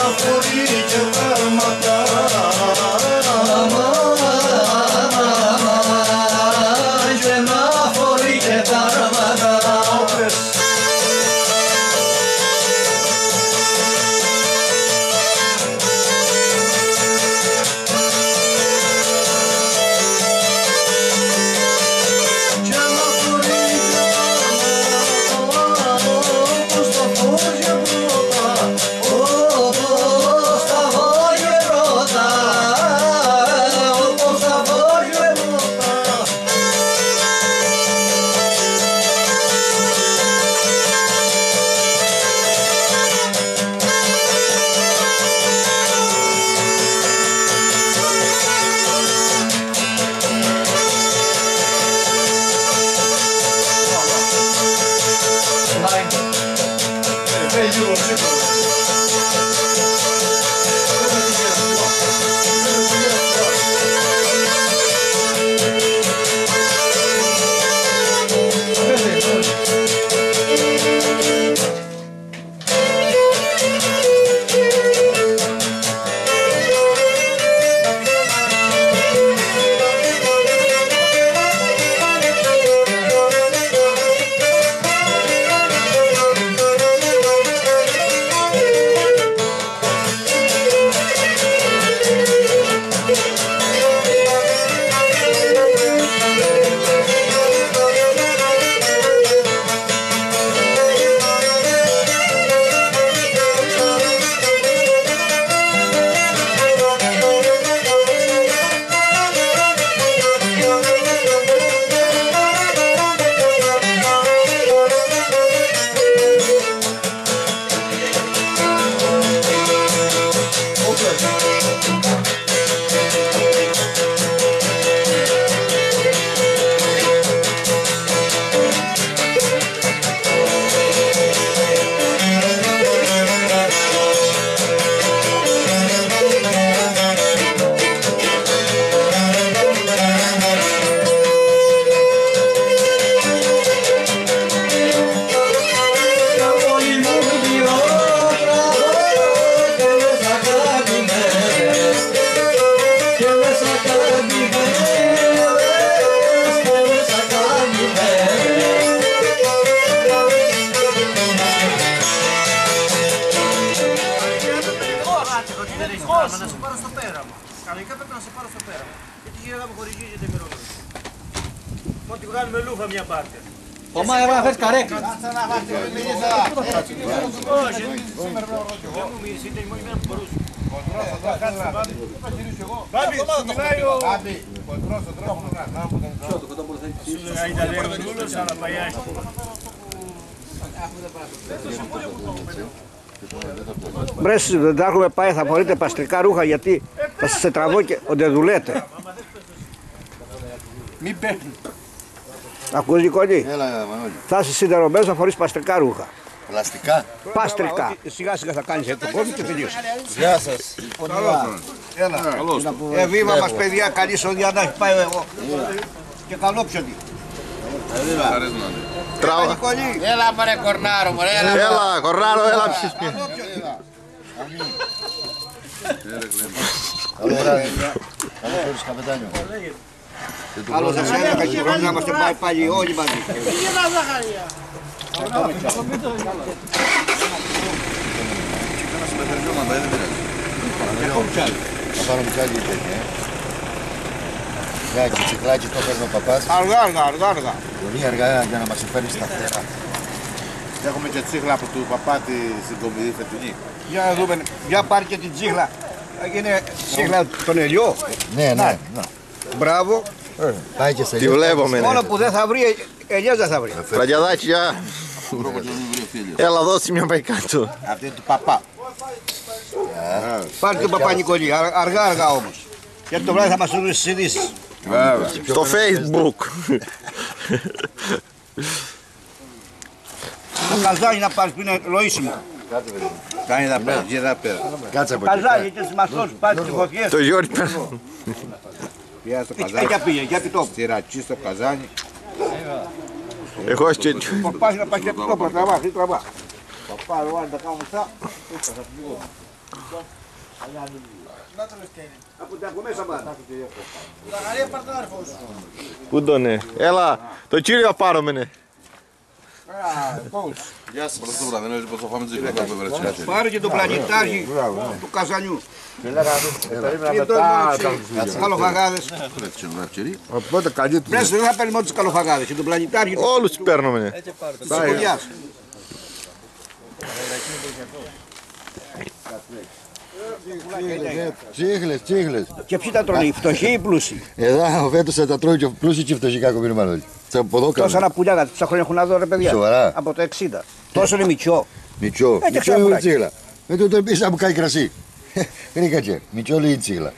Κανονικά πρέπει να σε πάρω στο πέρα. Γιατί γύρω μου χορηγίζεται με ρόλο. Ό,τι βγάλουμε λούφα μια πάρτε. Ο Μάια να φέρεις καρέκλα. Όχι, δεν μου μυρίσετε, μόνο εμένα που μπορούσε. Μπρες, δεν τα έχουμε πάει, θα φορείτε παστρικά ρούχα γιατί θα σας τραβώ και δεν δουλέτε. Μην παίρνει. Ακούς Νικόλη, Έλα, Μανώλη. θα είσαι σιδερωμένος να φορείς παστρικά ρούχα. Πλαστικά. Παστρικά. Σιγά σιγά θα κάνεις το κόβι και τελείωσε. Γεια σας. Έλα. Βήμα μας παιδιά, καλή σοδιά να έχει πάει εγώ. Και καλό πιονί. Τράβα. Έλα μωρέ κορνάρο μωρέ. Έλα, κορνάρο, έλα ψης. Καλό βράδυ. Καλό βράδυ, καπετάνιο. Καλό σας έλεγα και πρέπει να είμαστε πάει πάλι όλοι μαζί. Θα πάρω μπουκάλι τέτοια. Γάκι, τσικλάκι, το παίρνει ο παπάς. Αργά. Πολύ αργά για να μας φέρει στα φτερά. Έχουμε και τσίχλα από του παπά στην κομιδή φετινή. Για να δούμε, για πάρει και την τσίχλα. Είναι τσίχλα τον ελιό. Ναι. Μπράβο. Πάει και σε Τη λίγο. βλέπουμε, ναι. Μόνο που δεν θα βρει, ελιές δεν θα βρει. Φραγκιαδάκι, γεια. Έλα, δώσε μια πάει κάτω. Αυτή είναι του παπά. Πάρε τον παπά Νικολή, αργά όμως. Γιατί το βράδυ θα μας δουν στις ειδήσεις. Στο Facebook. Το καζάνι να πάρεις που είναι λοήσιμο. Κάνει εδώ πέρα, γύρω εδώ πέρα. Κάτσε από εκεί. Καζάνι και στις μαστός, πάρεις τις φωτιές. Το Γιώργη πέρα. Πιάζει το καζάνι. Για πήγε, για πιτό. Τυρατσί στο καζάνι. Εγώ και... Πας να πας για πιτό, τραβά. Παπά, εγώ αν τα κάνω αυτά, θα φύγω. Από τα από μέσα πάμε. Ζαχαρία, πάρ' τον άρφο σου. Πού τον είναι. Έλα, το κύριο πάρω με ναι. Γεια σας. Προς το βράδυ, δεν πώς θα φάμε τις γλυκά που έβρεψε. Πάρε και το πλανητάρχη του καζανιού. Καλοφαγάδες. Οπότε καλή του. Πρέσβη δεν θα παίρνει μόνο τους καλοφαγάδες και τον πλανητάρχη του Όλους τους παίρνω με ναι. της οικογιάς. Τσίχλες, τσίχλες. Και ποιοι τα τρώνε, οι φτωχοί ή οι πλούσιοι. Εδώ φέτος θα τα τρώει και πλούσιοι και φτωχοί κομμύρμα όλοι. Από εδώ Τόσα κάνουν. να πουλιάγα, τόσα χρόνια έχουν να δω ρε παιδιά. Σοβαρά. Από το 60. Τόσο είναι μητσό. Μητσό, και μητσό ξαπουράκι. είναι τσίχλα. Με το επίσης να μου κάνει κρασί. Ρίκατσε, μητσό λέει τσίχλα.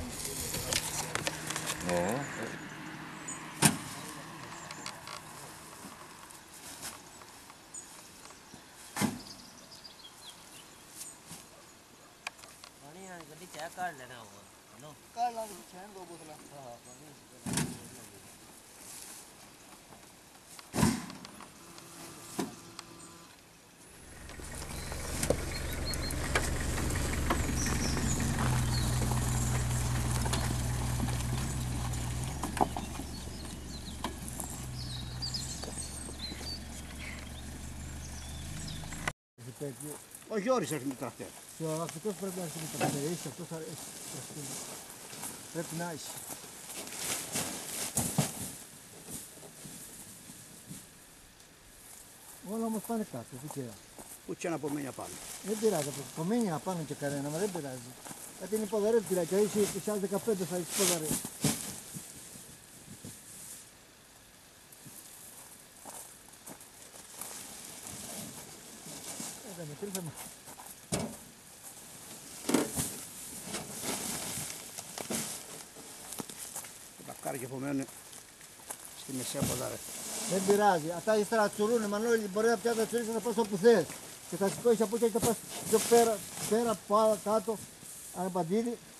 Ο Γιώρης έρχεται με τρακτέρ. Αυτός πρέπει να έρθει με το έχει, αυτός έχει. Πρέπει να έχει. Όλα όμως πάνε κάτω, τυχαία. Ούτε ένα απομένει απάνω. Δεν πειράζει, απομένει απάνω και κανένα, μα δεν πειράζει. Γιατί είναι ποδαρέτηρα και έχει τις άλλες 15 θα έχεις ποδαρέ. Μετρήσαμε. Τα παυκάρια που μένουν στη μεσαία ποδάρα. Δεν πειράζει. Αυτά ύστερα τσουρούνε, Μανώλη, μπορεί να πιάσει τα τσουρίσει να πας όπου θες. Και θα σηκώσεις από εκεί και θα πας πιο πέρα, πάνω κάτω, αν παντίδι.